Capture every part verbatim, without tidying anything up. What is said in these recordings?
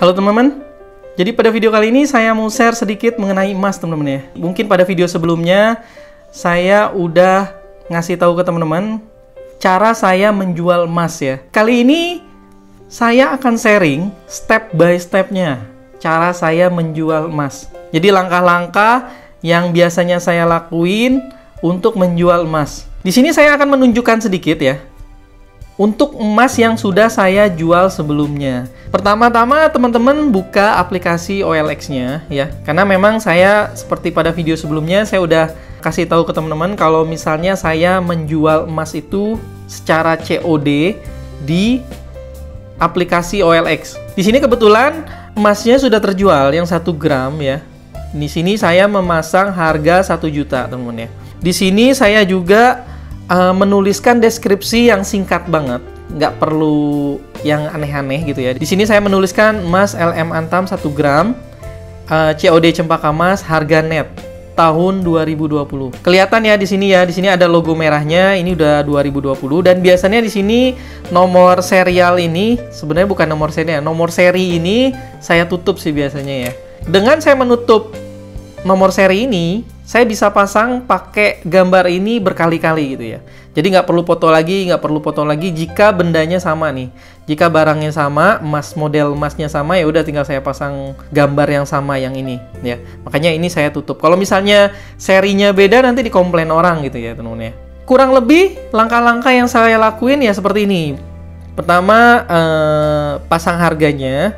Halo teman-teman, jadi pada video kali ini saya mau share sedikit mengenai emas teman-teman ya. Mungkin pada video sebelumnya saya udah ngasih tahu ke teman-teman cara saya menjual emas ya. Kali ini saya akan sharing step by stepnya cara saya menjual emas. Jadi langkah-langkah yang biasanya saya lakuin untuk menjual emas. Di sini saya akan menunjukkan sedikit ya untuk emas yang sudah saya jual sebelumnya. Pertama-tama teman-teman buka aplikasi O L X-nya ya. Karena memang saya seperti pada video sebelumnya saya udah kasih tahu ke teman-teman kalau misalnya saya menjual emas itu secara C O D di aplikasi O L X. Di sini kebetulan emasnya sudah terjual yang satu gram ya. Di sini saya memasang harga satu juta, teman-teman ya. Di sini saya juga Uh, menuliskan deskripsi yang singkat banget, nggak perlu yang aneh-aneh gitu ya. Di sini saya menuliskan emas L M Antam satu gram, uh, C O D Cempaka Mas, harga net tahun dua ribu dua puluh. Kelihatan ya di sini ya, di sini ada logo merahnya, ini udah dua ribu dua puluh dan biasanya di sini nomor serial ini sebenarnya bukan nomor seri, nomor seri ini saya tutup sih biasanya ya. Dengan saya menutup nomor seri ini, saya bisa pasang pakai gambar ini berkali-kali gitu ya. Jadi nggak perlu foto lagi, nggak perlu foto lagi jika bendanya sama nih. Jika barangnya sama, emas model emasnya sama, ya udah tinggal saya pasang gambar yang sama yang ini ya. Makanya ini saya tutup. Kalau misalnya serinya beda nanti dikomplain orang gitu ya teman-teman ya. Kurang lebih langkah-langkah yang saya lakuin ya seperti ini. Pertama eh, pasang harganya.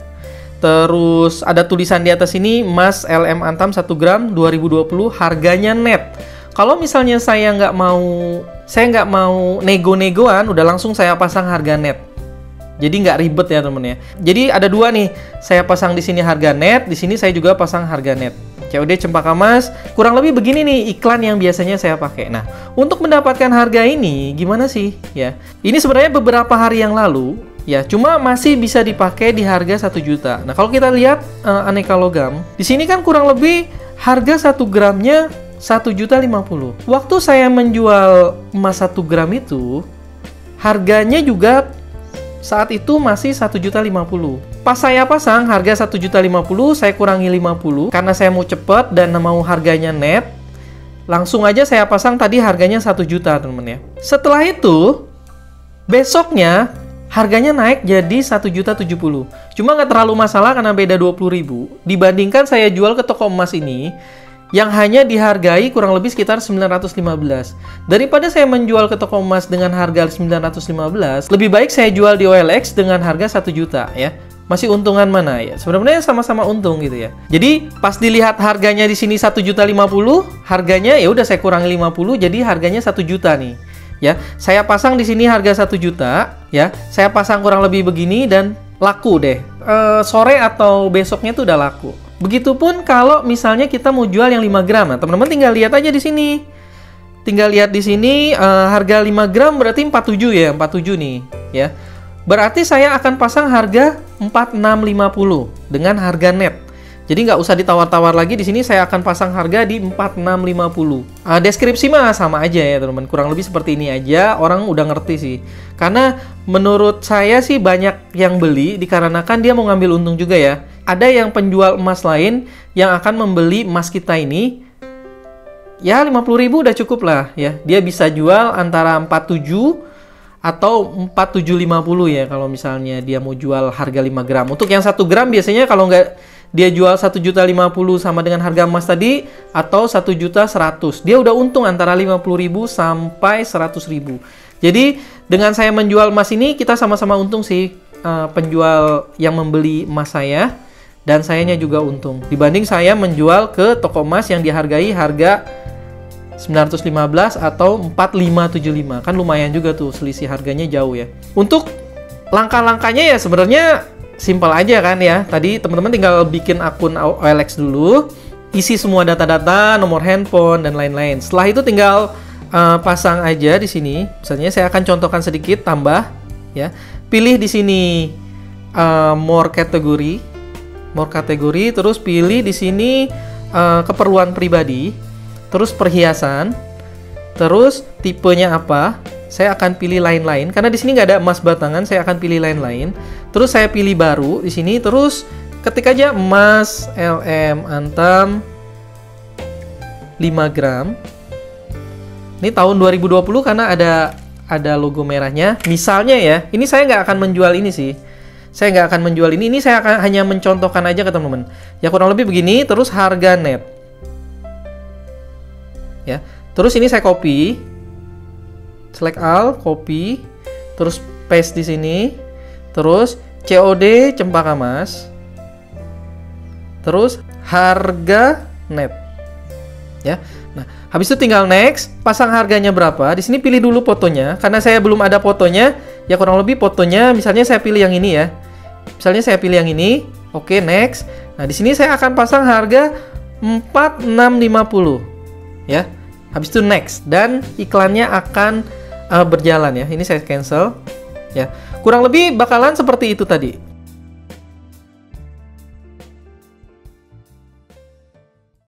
Terus ada tulisan di atas ini emas L M Antam satu gram dua ribu dua puluh harganya net. Kalau misalnya saya nggak mau saya nggak mau nego-negoan, udah langsung saya pasang harga net. Jadi nggak ribet ya temen ya. Jadi ada dua nih, saya pasang di sini harga net, di sini saya juga pasang harga net. C O D Cempaka Mas, kurang lebih begini nih iklan yang biasanya saya pakai. Nah, untuk mendapatkan harga ini gimana sih ya? Ini sebenarnya beberapa hari yang lalu ya, cuma masih bisa dipakai di harga satu juta. Nah, kalau kita lihat uh, aneka logam, di sini kan kurang lebih harga satu gramnya satu juta lima puluh. Waktu saya menjual emas satu gram itu, harganya juga saat itu masih satu juta lima puluh. Pas saya pasang harga satu juta lima puluh, saya kurangi lima puluh karena saya mau cepet dan mau harganya net. Langsung aja saya pasang tadi harganya satu juta, teman-teman ya. Setelah itu, besoknya harganya naik jadi satu juta tujuh puluh. Cuma nggak terlalu masalah karena beda dua puluh ribu. Dibandingkan saya jual ke toko emas ini yang hanya dihargai kurang lebih sekitar sembilan ratus lima belas. Daripada saya menjual ke toko emas dengan harga sembilan ratus lima belas, lebih baik saya jual di O L X dengan harga satu juta ya. Masih untungan mana ya? Sebenarnya sama-sama untung gitu ya. Jadi pas dilihat harganya di sini satu juta lima puluh, harganya ya udah saya kurangi lima puluh jadi harganya satu juta nih. Ya, saya pasang di sini harga satu juta, ya. Saya pasang kurang lebih begini dan laku deh. E, sore atau besoknya tuh udah laku. Begitupun kalau misalnya kita mau jual yang lima gram. Nah, teman-teman tinggal lihat aja di sini. Tinggal lihat di sini e, harga lima gram berarti empat puluh tujuh ya, empat puluh tujuh nih, ya. Berarti saya akan pasang harga empat ribu enam ratus lima puluh dengan harga net. Jadi nggak usah ditawar-tawar lagi, di sini saya akan pasang harga di empat ribu enam ratus lima puluh. Uh, deskripsi mah sama aja ya teman-teman, kurang lebih seperti ini aja, orang udah ngerti sih. Karena menurut saya sih banyak yang beli dikarenakan dia mau ngambil untung juga ya. Ada yang penjual emas lain yang akan membeli emas kita ini, ya lima puluh ribu udah cukup lah ya. Dia bisa jual antara empat puluh tujuh atau empat ribu tujuh ratus lima puluh ya kalau misalnya dia mau jual harga lima gram. Untuk yang satu gram biasanya kalau nggak dia jual satu juta lima puluh sama dengan harga emas tadi atau satu juta seratus. Dia udah untung antara lima puluh ribu sampai seratus ribu. Jadi dengan saya menjual emas ini kita sama-sama untung sih, uh, penjual yang membeli emas saya dan sayanya juga untung. Dibanding saya menjual ke toko emas yang dihargai harga sembilan ratus lima belas atau empat ribu lima ratus tujuh puluh lima. Kan lumayan juga tuh selisih harganya jauh ya. Untuk langkah-langkahnya ya sebenarnya simpel aja kan ya. Tadi teman-teman tinggal bikin akun O L X dulu, isi semua data-data, nomor handphone dan lain-lain. Setelah itu tinggal uh, pasang aja di sini. Misalnya saya akan contohkan sedikit, tambah ya. Pilih di sini uh, more kategori, more kategori, terus pilih di sini uh, keperluan pribadi, terus perhiasan, terus tipenya apa. Saya akan pilih lain-lain karena di sini nggak ada emas batangan, saya akan pilih lain-lain. Terus saya pilih baru di sini, terus ketik aja emas L M Antam lima gram. Ini tahun dua ribu dua puluh karena ada ada logo merahnya. Misalnya ya, ini saya nggak akan menjual ini sih. Saya nggak akan menjual ini. Ini saya akan hanya mencontohkan aja ke teman-teman. Ya kurang lebih begini. Terus harga net. Ya. Terus ini saya copy. Select all, copy. Terus paste di sini. Terus C O D Cempaka Mas. Terus harga net. Ya. Nah, habis itu tinggal next, pasang harganya berapa. Di sini pilih dulu fotonya, karena saya belum ada fotonya. Ya kurang lebih fotonya, misalnya saya pilih yang ini ya. Misalnya saya pilih yang ini. Oke, next. Nah, di sini saya akan pasang harga empat ribu enam ratus lima puluh. Ya. Habis itu next dan iklannya akan uh, berjalan ya. Ini saya cancel. Ya. Kurang lebih bakalan seperti itu tadi.